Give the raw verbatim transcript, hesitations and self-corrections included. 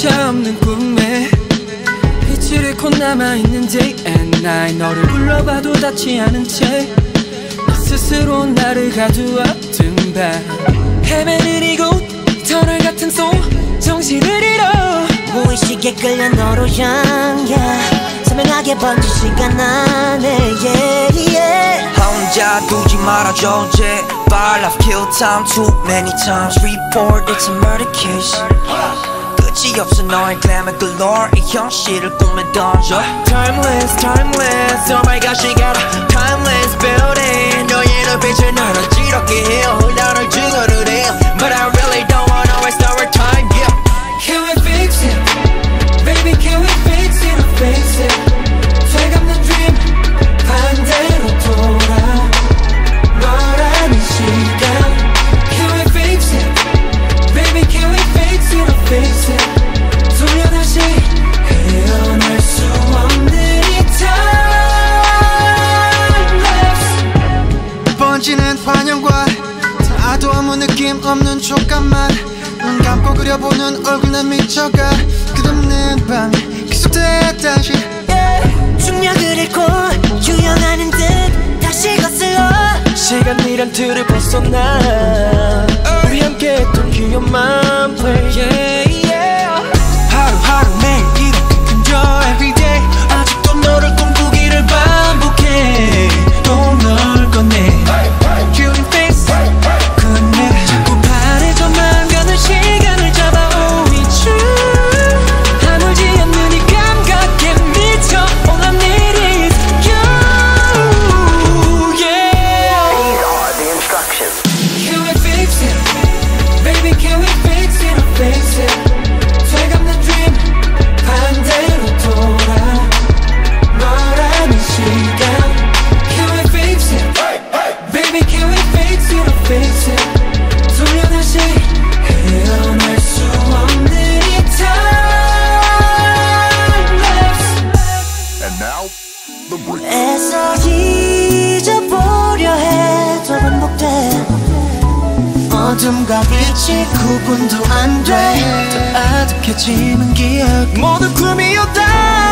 차 없는 꿈에 빛을 잃고 남아있는 day and night. 너를 불러봐도 닿지 않은 채 나 스스로 나를 가두었던 밤. 헤매는 이곳 터널 같은 속 정신을 잃어 무의식에 끌려 너로 향해 선명하게 번진 시간 안에 yeah, yeah. 혼자 두지 말아줘 제발 I've killed time too many times. Report it's a murder case. 끝이 없어 너의 glamour galore. 이 현실을 꿈에 던져 Timeless, timeless. Oh my gosh, she got a timeless building. 너의 눈빛을 날 어지럽게 해요. 나를 죽어도 돼 But I really don't wanna waste our time, yeah. Can we fix it? Baby, can we fix it or fix it? 되감는 dream 반대로 돌아 너라는 시간. Can we fix it? Baby, can we fix it or fix it? 돌려 다시 헤어날 수 없는 이 timeless. 번지는 환영과 다도 아무 느낌 없는 촉감만 눈 감고 그려보는 얼굴 난 미쳐가. 끝없는 밤이 계속돼 다시 yeah. 중력을 잃고 유영하는 듯 다시 거슬러 시간이란 틀을 벗어나 우리 함께 했던 기억만 play yeah, yeah. 하루하루 매일 이렇게 끊겨 everyday. 아직도 너를 꿈꾸기를 반복해 또 널 꺼내 You can fix it 끝내 자꾸 바래져만 가는 시간을 잡아 Oh it's true. 아물지 않는 이 감각에 미쳐 All I need is you yeah. These are the instructions. Can we fix it? Baby, can we fix it or fix it? 되감는 dream 반대로 돌아 너라는 시간. Can we fix it? Baby, can we fix it or fix it? 돌려 다시 헤어날 수 없는 이 timeless. And now, the break. 애써 잊어보려 해도 반복돼 어둠과 빛이 구분도 안돼 더 아득해지는 기억 모두 꿈이었다